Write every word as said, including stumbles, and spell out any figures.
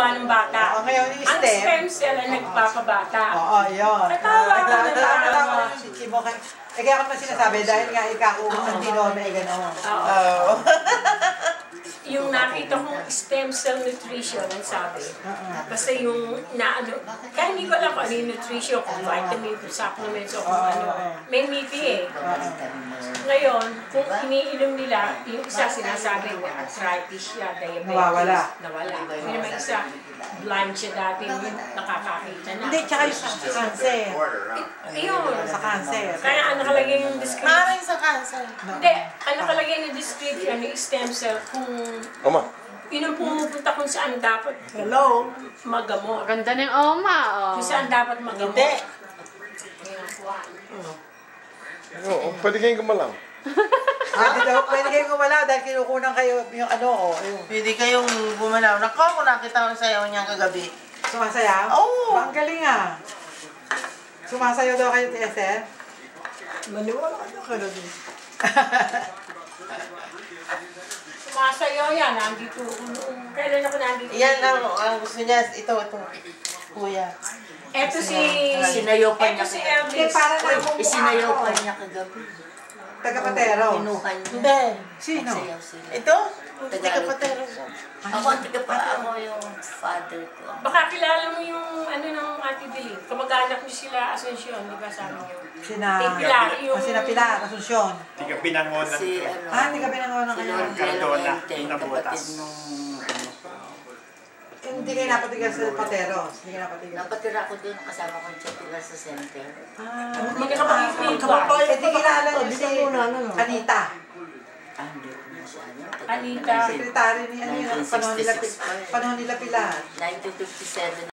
ng bata. Oo, ngayon yung Ang stem. stem cell ay nagpapabata. Oo, yun. Natawa ako, natawa ako. Si Chimo, eh kaya ko naman sinasabi, dahil nga ikaw, ang tinome, eh gano'n. Oo. Yung nakita kong stem cell nutrition, ang sabi. Basta yung na ano, kaya hindi ko alam kung ano yung nutrition, kung vitamin, kung supplements, o kung ano. May meaty eh. Ngayon, kung iniinom nila, yung isa sinasabi na arthritis siya, diabetes. Nawawala. Nawala. Yung naman isa, blind siya dati, nakakakita na. Hindi, tsaka yung sa cancer. Ayun. Sa cancer. Kaya ang nakalagay yung description. Maraming sa cancer. Hindi, ang nakalagay yung description ng stem cell kung Oma. yun ang pumupunta kung saan dapat, hello, magamot. Ganda ng oma, oh. Kung saan dapat magamot. Hindi. Oo, pwede kayong gumalaw. Pwede daw, pwede kayong gumalaw dahil kinukunan kayo yung ano, oh. Yung Pwede kayong bumalaw. Nako, kung nakita ko sayaw niya kagabi. sumasayaw. Oo. Ang galing ah. Sumasayaw daw kayo, T S L? Maniwala ka na kagabi. Sumasayaw yan, nandito. Kailan ako nandito? Yan ang, ang gusto niya. Ito, ito. Kuya. Eto si... Sinayaw pa Eto niya si kagabi. Hindi, Elvis. para na akong Isinayaw mukha pa ko. niya kagabi. Taga-patero. Pinuhan niya. Hindi. Sino? Nagsayaw sila. Ito? Hindi ka patero siya. Ako ang tiga pa ako yung father ko. Baka kilala mo yung ano ng Auntie Billy. Kamag-anak niyo sila Asuncion, di ba sabi niyo? Sina... Kay Pilar, yung... Oh, sina Pilar, Asuncion. Tiga pinangonan Si ko. ano, Ah, hindi kami nangunan si kayo. Lord Cardona, Enteng, nabutas. kapatid nung ano. Hindi kayo napatigal sa patero. Hindi kayo napatigal. Napatira ko doon, kasama ko siya tila sa center. Ah, Magkakapatid ba? eh, di kilala niyo si Anita. Ah, hindi ko na siya. ano, tagal Anita. na. Sekretary ni ano yun, panahon nila, panahon nila Pilar. nineteen fifty-seven